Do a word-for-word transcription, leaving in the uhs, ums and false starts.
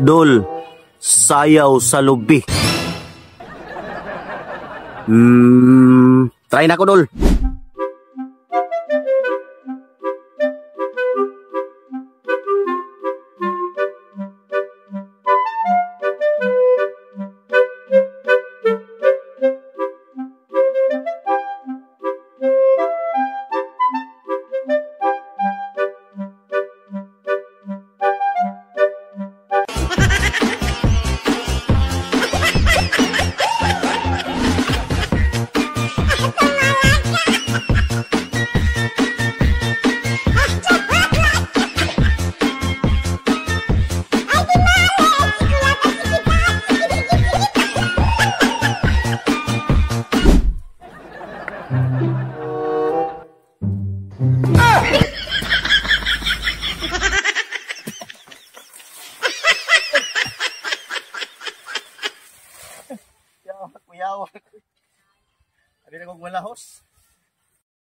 Dol, sayaw sa lubi. Hmm, try na ko, Dol. Yawak, yawak. Ada na kong malahos.